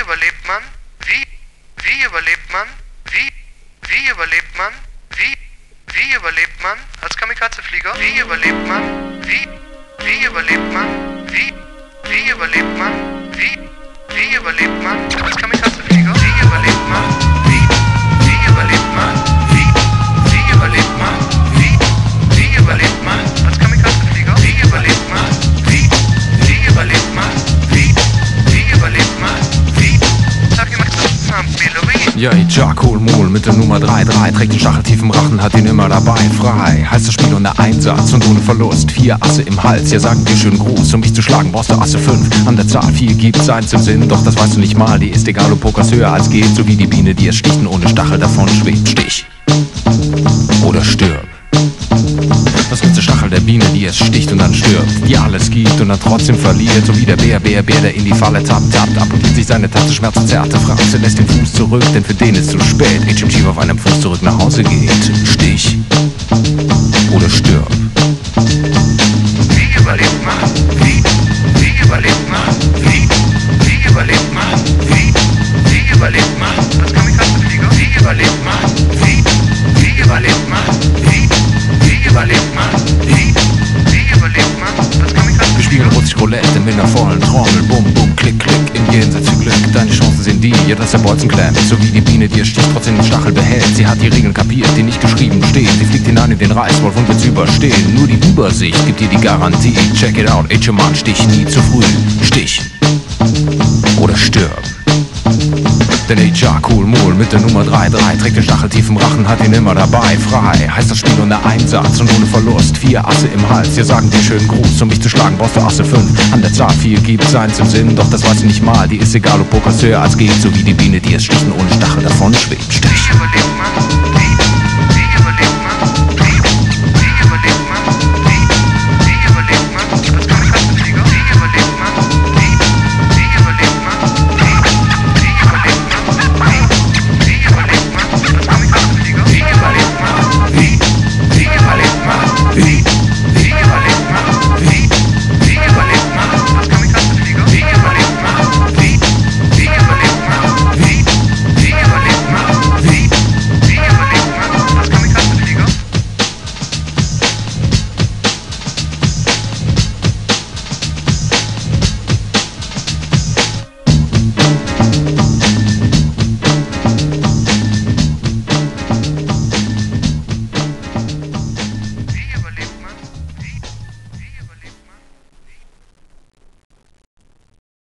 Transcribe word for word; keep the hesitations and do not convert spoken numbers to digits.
überlebt man? Wie? Wie überlebt man? Wie? Wie überlebt man? Wie? Wie überlebt man? Als Kamikaze-Flieger? Wie überlebt man? Wie? Wie überlebt man? Wie? Wie überlebt man? Wie? Wie überlebt man? Als Kamikaze-Flieger? Wie überlebt man? Wie? Wie überlebt man? Wie? Wie überlebt man? Wie? Wie überlebt man? Als Kamikaze-Flieger? Wie überlebt man? Wie? Wie überlebt man? Wie? Wie überlebt man? Wie? Sag jemand das Namen Melodie. Ja, Ejakul Mul mit der Nummer drei drei trägt den Stachel tief im Rachen, hat ihn immer dabei. Frei heißt das Spiel und der Einsatz und ohne Verlust. Vier Asse im Hals, ja sagen dir schönen Gruß. Um mich zu schlagen brauchst du Asse fünf. An der Zahl vier gibt's eins im Sinn, doch das weißt du nicht mal. Die ist egal, ob Pokers höher als geht, so wie die Biene, die es sticht und ohne Stachel davon schwebt. Stich oder stirb. Was nützt der Stachel der Biene, die es sticht und dann stirbt, die alles gibt und dann trotzdem verliert, so wie der Bär, Bär, Bär, der in die Falle tappt, tappt, amputiert sich seine Tasse, Schmerz und zerrte Fratze, lässt den Fuß zurück, denn für den ist zu spät, H M G auf einem Fuß zurück nach Hause geht. Stich oder stirb. Wie überlebt man? Wie? Wie überlebt man? Wie? Wie überlebt man? Wie? Wie überlebt man? Als Kamikaze-Flieger? Wie überlebt man? Wie? Wie überlebt man? Wie? Wie überlebt man? Wie? Wie überlebt man? Als Kamikaze-Flieger? Wir spielen russisch Roulette mit einer vollen Trommel, bum, bum, klick, klick, im Jenseits für Glück. Deine Chancen sind die, ja, dass der Bolzen klemmt, so wie die Biene, die es sticht, trotzdem den Stachel behält. Sie hat die Regeln kapiert, die nicht geschrieben stehen. Sie fliegt hinein in den Reißwolf und wird's überstehen. Nur die Übersicht gibt dir die Garantie. Check it out, H M G, stich nie zu früh. Stich oder stirb. Denn Ejakul Mul mit der Nummer drei drei trägt den Stachel tief im Rachen, hat ihn immer dabei. Frei heißt das Spiel und der Einsatz und ohne Verlust. Vier Asse im Hals, ja sagen dir schönen Gruß. Um mich zu schlagen brauchst du Asse fünf. An der Zahl vier gibt's eins im Sinn, doch das weißt du nicht mal. Die ist egal, ob Pokers höher als geht, so wie die Biene, die es sticht und ohne Stachel davon schwebt. Stich Wie überlebt man?